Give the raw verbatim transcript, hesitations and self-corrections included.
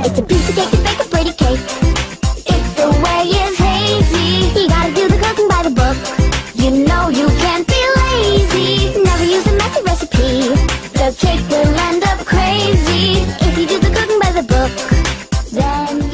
It's a piece of cake to bake a pretty cake. If the way is hazy, you gotta do the cooking by the book. You know you can't be lazy, never use a messy recipe. The cake will end up crazy if you do the cooking by the book. Then